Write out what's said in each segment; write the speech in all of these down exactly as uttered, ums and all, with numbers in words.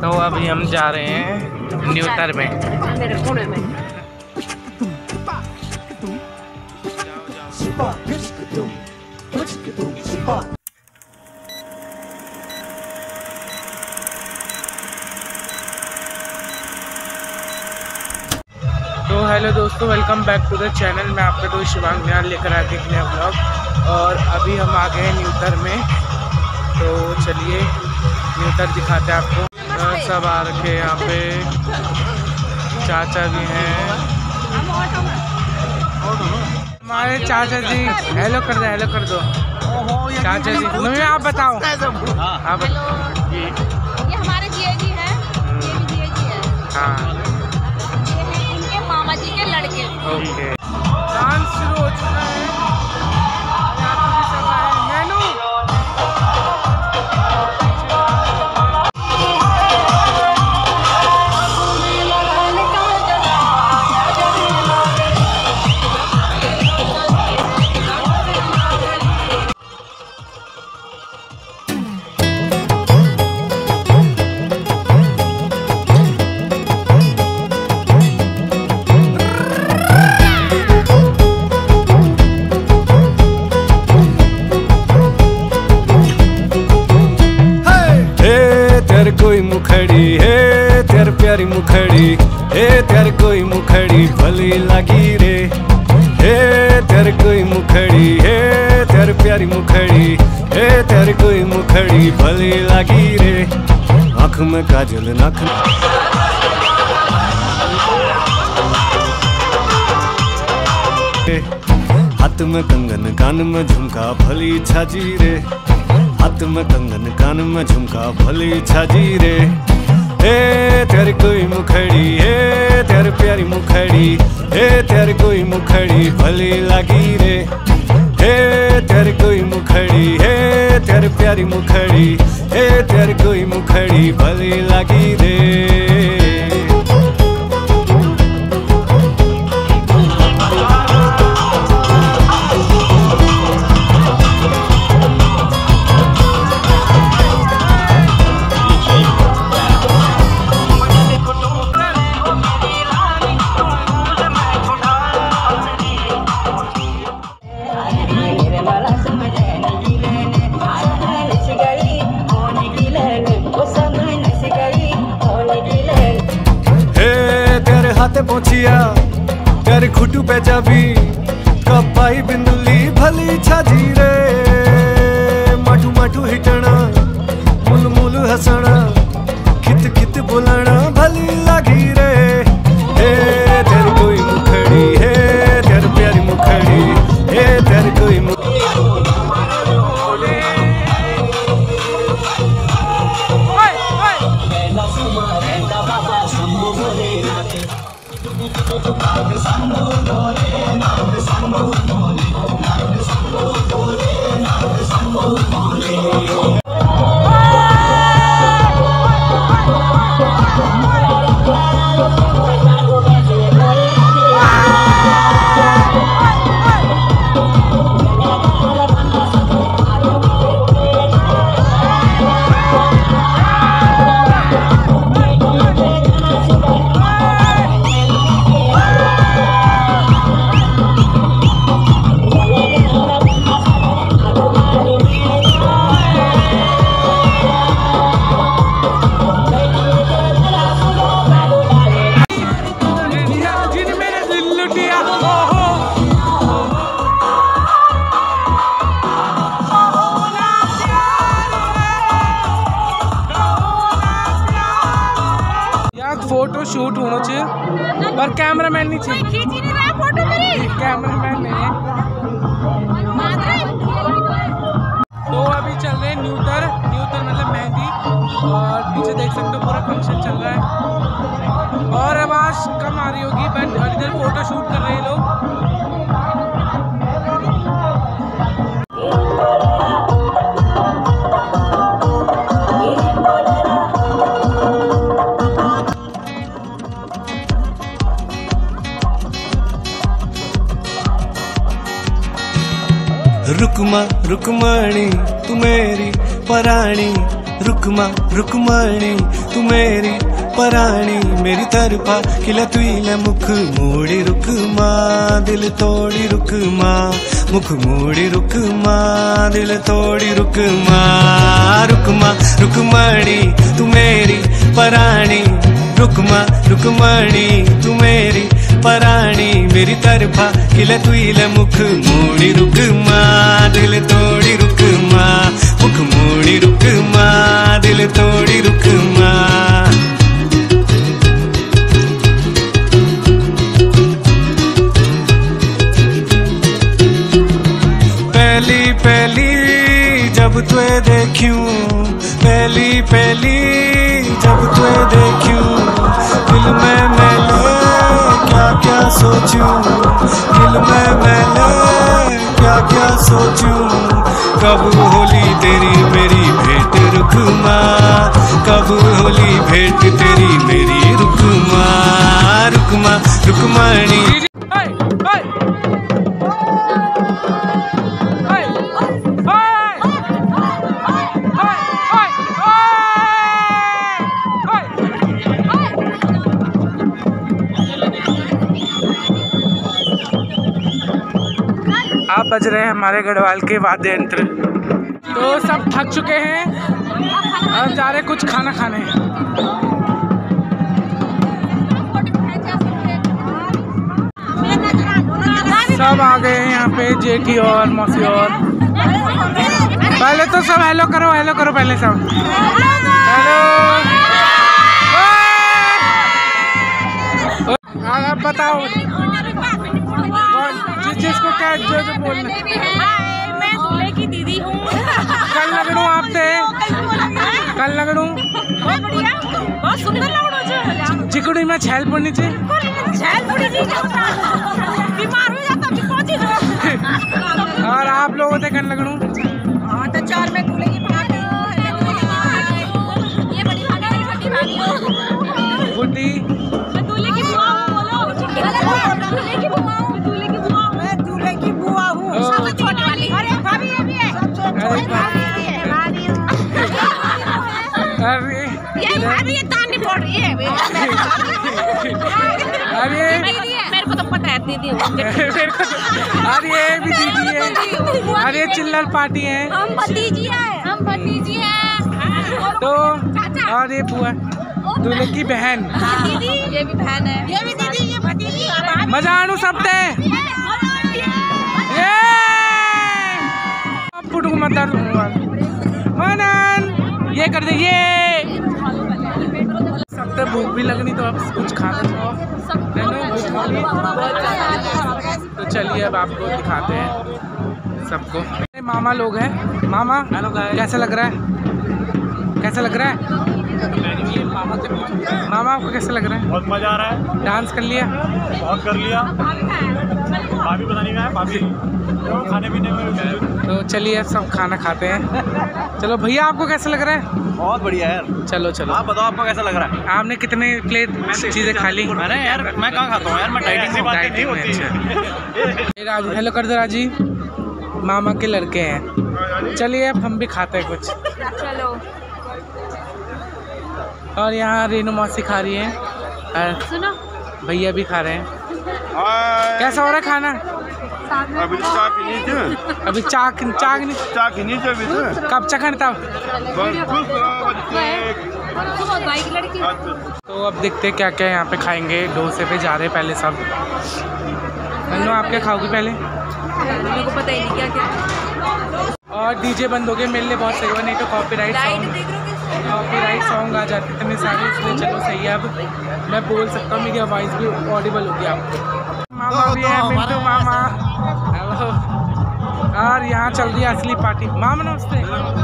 तो अभी हम जा रहे हैं न्यूतर में। तो हेलो दोस्तों, welcome back to the channel. मैं आपका दोस्त शिवांग निहाल लेकर आके एक नया ब्लॉग। और अभी हम आ गए हैं न्यूतर में, तो चलिए न्यूतर दिखाते हैं आपको। सब आ रखे हैं यहाँ पे, चाचा भी हैं हमारे चाचा जी। हेलो कर दो, हेलो कर दो चाचा जी। मम्मी आप बताओ। आप ये हमारे जिया जी हैं, ये भी जिया जी है। हाँ, ये हैं इनके मामा जी के लड़के। ओके। डांस शुरू हो चुका है। मैनू कोई मुखड़ी है तेर प्यारी मुखड़ी, हे तेर कोई मुखड़ी भली लगी रे। हे तेर कोई मुखड़ी है तेर प्यारी मुखड़ी, हे तेर कोई मुखड़ी भली लगी रे। आँख में काजल नाक हाथ में कंगन कान में झुमका भली छाजी रे। हाथ में कंगन कान में झुमका भली छाजी रे। हे तेरी कोई मुखड़ी हे तेरी प्यारी मुखड़ी, हे तेरी कोई मुखड़ी भली लगी रे। हे तेरी कोई मुखड़ी हे तेरी प्यारी मुखड़ी, हे तेरी कोई मुखड़ी भली लगी रे। हाथे पहुंचिया तेरे खुटू पे जाबी, कपाई बिंदुली भली छाजी रे। माठू माठू हिटना मुल मुल हसना, खित खित बोलना भली लगी रे। हे तेरी कोई मुखड़ी हे तेरी प्यारी मुखड़ी, हे तेरी कोई फोटो शूट होना चाहिए, पर कैमरामैन नहीं चाहिए। खींच ही नहीं रहा फोटो मेरी, कैमरामैन नहीं है। तो अभी चल रहे हैं न्यूतर। न्यूतर मतलब मेहंदी, और पीछे देख सकते हो पूरा फंक्शन चल रहा है। और आवाज़ कम आ रही होगी, बट इधर फोटो शूट कर रहे हैं लोग। रुकमा रुकमाणी तू मेरी पराणी, रुकमा रुकमणी तू मेरी पराणी मेरी तरफा किला तुईला मुख मोड़ी रुकमा दिल तोड़ी रुकमा मुख मोड़ी रुकमा दिल तोड़ी रुकमा रुकमा रुकमणी तू मेरी पराणी रुकमा रुकमणी तू मेरी पराणी मेरी तरफा किला तुईला मुख मोड़ी रुकमा दिल तोड़ी रुकमा मुख मोड़ी रुकमा दिल तोड़ी रुकमा। पहली पहली जब तुए देखूं पहली पहली जब तुए देखूं दिल में मैंने क्या क्या सोचूं दिल में मैंने क्या क्या सोचूं कब होली तेरी मेरी भेंट रुकमा कब होली भेंट तेरी मेरी रुकमा रुकमा रुकमणी। आप बज रहे हैं हमारे गढ़वाल के वाद्य यंत्र। तो सब थक चुके हैं और जा रहे कुछ खाना खाने। सब आ गए हैं यहाँ पे, जेठी और मौसी और। पहले तो सब हेलो करो हेलो करो पहले सब हेलो। आप बताओ जिस जिसको क्या जो जो बोलना। मैं दूल्हे की दीदी हूँ। कल लगड़ू आप थे कल लगड़ू बहुत बढ़िया बहुत सुंदर लगड़ू चिकड़ी में छैल पड़नी चाहिए छैल पड़ी थी बीमार हो जाता अभी पहुंची। और आप लोगों थे कल लगड़ू। हाँ तो चार में दूल्हे की भाभी ये बड़ी भाभी छोटी भाभी बुड्ढी मैं दूल्हे की बुआ हूँ। बोलो दूल्हे की बुआ हूँ दूल्हे की बुआ मैं दूल्हे की बुआ हूँ सबसे छोटी वाली। अरे भाभी ये भी है सबसे भाभी ये है भाभी। अरे ये भाभी ये तानी पड़ रही है। अरे मेरे को तो पता है दीदी मेरे को अरे ये भी दीदी है। अरे चिल्लर पार्टी है। हम भतीजी है हम भतीजी है। तो और ये बुआ दूल्हे की बहन दीदी ये भी बहन है ये भी दीदी ये भतीजी मजा आनू सब थे ये पुटू मत मनन ये कर दे ये सब तो भूख भी लगनी तो अब कुछ खाना तो चलिए अब आपको दिखाते हैं सबको। मामा लोग हैं। मामा कैसा लग रहा है कैसा लग रहा है मामा आपको कैसा लग रहा है? बहुत मजा आ रहा है। डांस कर लिया बहुत कर लिया। भाभी पता नहीं कहाँ है भाभी तो खाने पीने में। तो चलिए अब सब खाना खाते हैं। चलो भैया आपको कैसा लग रहा है? बहुत बढ़िया यार। चलो चलो आप बताओ आपको कैसा लग रहा है? आपने कितने प्लेट चीज़ें खा ली? मैंने यार मैं कहाँ खाता हूँ यार मैं डाइटिंग से बात नहीं होती है। राजू हेलो कर दो राजी। मामा के लड़के हैं। चलिए अब हम भी खाते हैं कुछ। चलो और यहाँ रेनू मौसी खा रही है और सुनो भैया भी खा रहे हैं। कैसा हो रहा है खाना? अभी चाय पीनी थी। अभी चाय चाय नहीं चाय पीनी थी अभी तो। कब चखन तब? बाइक लड़की तो अब देखते हैं क्या क्या यहाँ पे खाएंगे। डोसे पे जा रहे हैं पहले सब। नन्नू आप क्या खाओगी पहले? मेरे को पता ही नहीं क्या क्या। और डीजे बंद हो गए मेरे लिए बहुत सही हुआ, नहीं तो कॉपीराइट सॉन्ग कॉपीराइट सॉन्ग आ जाते इतने सारे, इसलिए चलो सही है। अब मैं बोल सकता हूँ, मेरी आवाज़ भी ऑडिबल होगी आपको। मामा भी है, मिंटू मामा। हेलो। और यहाँ चल रही है असली पार्टी। मामा नमस्ते।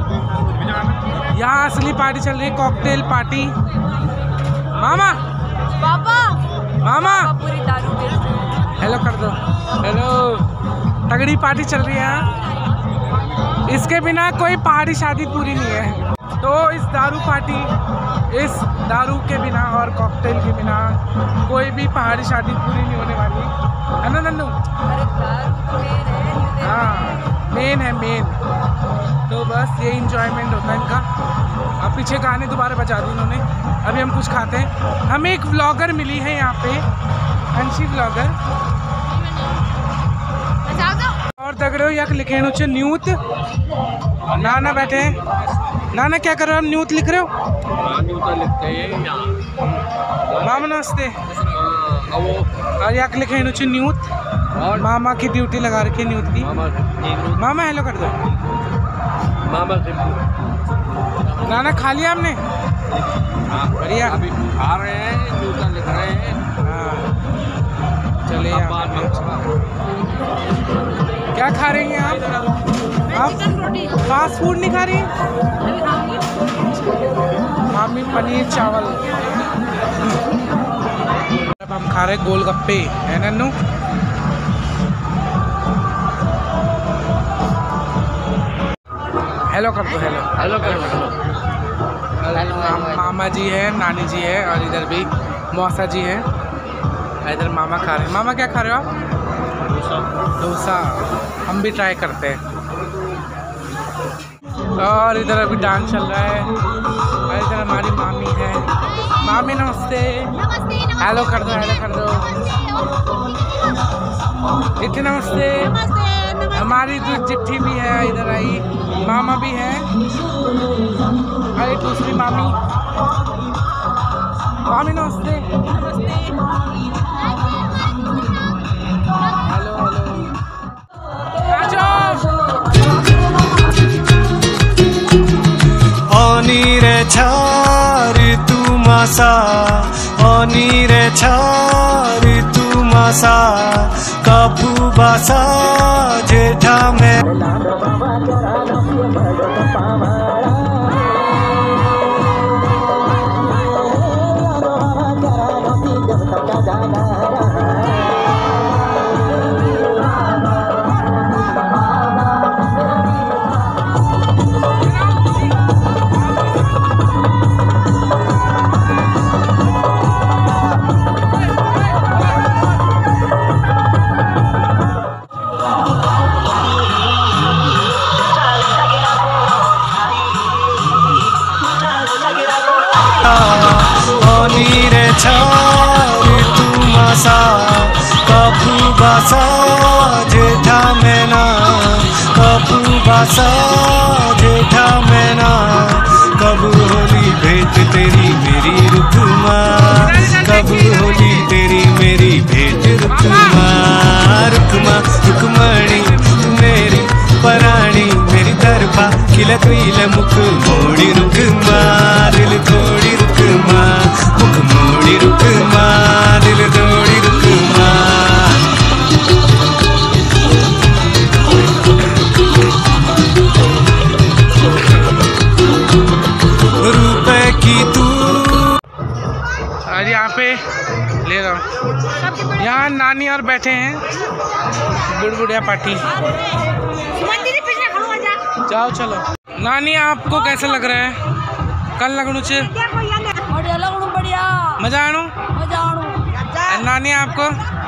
यहाँ असली पार्टी चल रही है, कॉकटेल पार्टी। मामा पापा मामा पूरी दारू बेचते हैं। हेलो कर दो। हेलो। तगड़ी पार्टी चल रही है यहाँ। इसके बिना कोई पहाड़ी शादी पूरी नहीं है। तो इस दारू पार्टी, इस दारू के बिना और कॉकटेल के बिना कोई भी पहाड़ी शादी पूरी नहीं होने वाली है ना नन्नू? अरे दारू हाँ। मेन है मेन। तो बस ये इंजॉयमेंट होता है इनका। अब पीछे गाने दोबारा बजा दी इन्होंने। अभी हम कुछ खाते हैं। हमें एक व्लॉगर मिली है यहाँ पे, अंशी व्लॉगर। और दगड़ो यक लिखे नुचे न्यूत। नाना बैठे हैं। नाना क्या कर रहे हो? आप न्यूत लिख रहे हो? मामा नमस्ते। और यक लिखे नुचे न्यूत। मामा की ड्यूटी लगा रखी है न्यूत की। मामा हेलो कर दो। मामा नाना खा लिया आपने? बढ़िया। अभी खा रहे हैं, न्यूटन लिख रहे हैं। हाँ चलिए। क्या खा रही हैं आप? आप फास्ट फूड नहीं खा रही? मामी पनीर चावल। अब हम खा रहे गोलगप्पे, है नन्नू? हेलो कर दो। हेलो हेलो करो। मामा जी है, नानी जी है और इधर भी मौसा जी है। इधर मामा खा रहे हैं। मामा क्या खा रहे हो आप? डोसा। हम भी ट्राई करते हैं। और इधर अभी डांस चल रहा है। और इधर हमारी मामी है। मामी नमस्ते। हेलो कर दो। हेलो कर दो। इतनी नमस्ते। हमारी जो चिट्ठी भी है इधर आई। मामा भी है। अरे दूसरी मामी। मामी नमस्ते। Hello hello. अनी रे छारी तू मासा, अनी रे छारी तू मासा, कापू बासा जेठा में। रे छारी तू मासा, कापू बासा जेठा मैना, कापू बासा जेठा मैना। कब होली भेंट तेरी मेरी रुकमा, कब होली तेरी मेरी भेंट रुकमा। रुकमा रुकमणी तू मेरी पराणी, मेरी तरफा खिल खिल मुख मोड़ी रुकमा, दिल थोड़ी रुकमा, मुख मोड़ी रुकमा, दिल थोड़ी रुकमा। रुपए की तू। आज यहाँ पे ले रहा हूँ। यहाँ नानी और बैठे हैं, बुढ़बुढ़िया पार्टी। जाओ चलो। नानी आपको कैसा लग रहा है? कल लगनू चे बढ़िया मजा आणू मजा आणू। नानी आपको?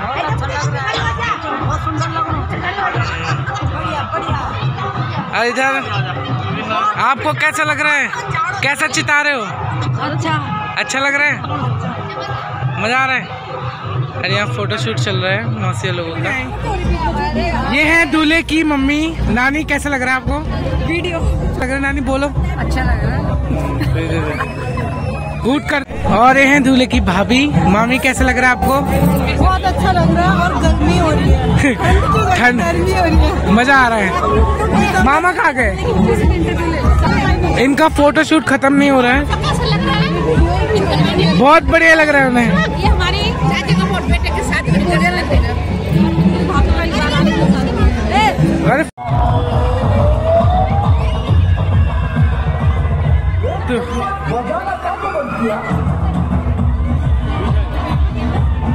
बहुत सुंदर लग बढ़िया बढ़िया। और इधर आपको कैसा लग रहा है? कैसा चिता रहे हो? अच्छा अच्छा लग रहा है? मजा आ रहा है? अरे यहाँ फोटो शूट चल रहा है मौसी लोगों का। ये है दूल्हे की मम्मी। नानी कैसा लग रहा है आपको? वीडियो लग रहा है नानी? बोलो। अच्छा लग रहा है। कूट कर। और ये है दूल्हे की भाभी। मामी कैसा लग रहा है आपको? बहुत अच्छा लग रहा है। और गर्मी हो रही है, ठंड गर्मी हो रही है, मजा आ रहा है। मामा कहाँ गए? इनका फोटो शूट खत्म नहीं हो रहा है। बहुत बढ़िया लग रहा है उन्हें। ये हमारी चाची का वोट बेटे के साथ अरे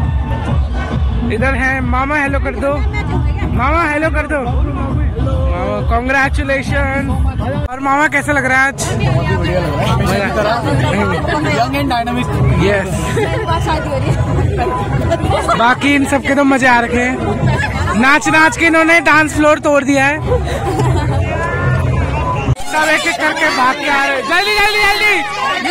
इधर है मामा। हेलो कर दो मामा, हेलो कर दो मामा। कॉन्ग्रेचुलेशन। और मामा कैसा लग रहा है आज? बहुत ही बढ़िया लग रहा है, यंग एंड डायनामिक। यस। बाकी इन सबके तो मजे आ रखे हैं, नाच नाच के इन्होंने डांस फ्लोर तोड़ दिया है। सब एक एक करके भाग के आ रहे हैं, जल्दी जल्दी जल्दी।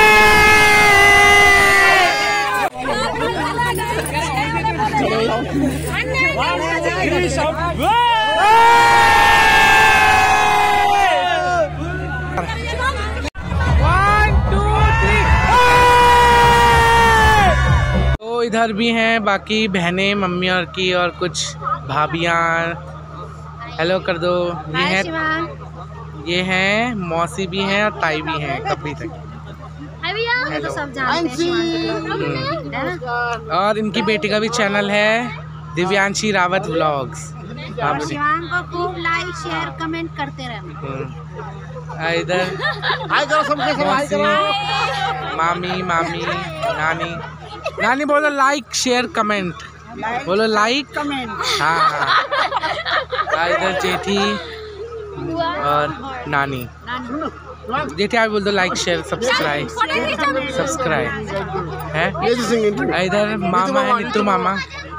तो इधर भी हैं बाकी बहनें मम्मी और की और कुछ भाभियाँ। हेलो कर दो। ये है ये हैं मौसी भी हैं और ताई भी हैं कभी तक। तो सब जानते हैं। और इनकी बेटी का भी चैनल है दिव्यांशी रावत व्लॉग्स। शिवांग को खूब लाइक शेयर कमेंट करते रहना। इधर मामी मामी नानी नानी बोलो लाइक शेयर कमेंट, बोलो लाइक कमेंट। हाँ इधर जेठी और नानी। जेठी आप बोल दो लाइक शेयर सब्सक्राइब सब्सक्राइब है। इधर मामा है नित्तू मामा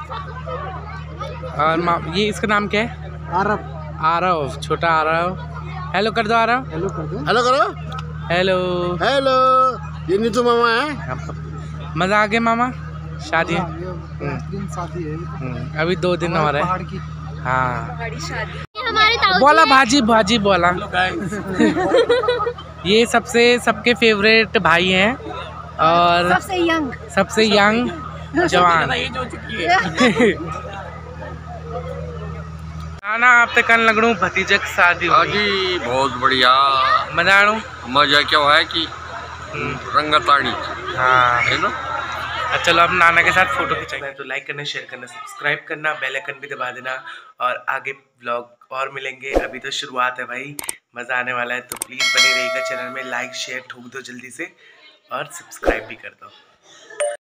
और मा, ये इसका नाम क्या है? आरव। आरव छोटा आरव। हेलो कर दो आरव। हेलो कर दो। हेलो करो। हेलो हेलो ये नित्तू मामा है। मजा आ गया मामा? शादी है शादी है अभी दो दिन और है। हाँ हमारे ताऊ बोला भाजी भाजी बोला। ये सबसे सबके फेवरेट भाई हैं और सबसे यंग सबसे यंग जवान। नाना आप तक कन लगड़ू भतीजक शादी हुई। आजी बहुत बढ़िया मजा आड़ू। मजा क्या है कि रंगताड़ी हाँ है ना। चलो अब नाना के साथ फोटो खिंचाएंगे। तो लाइक करना शेयर करना सब्सक्राइब करना बेल आइकन भी दबा देना और आगे व्लॉग और मिलेंगे। अभी तो शुरुआत है भाई, मज़ा आने वाला है। तो प्लीज़ बने रहिएगा चैनल में, लाइक शेयर ठोक दो जल्दी से और सब्सक्राइब भी कर दो।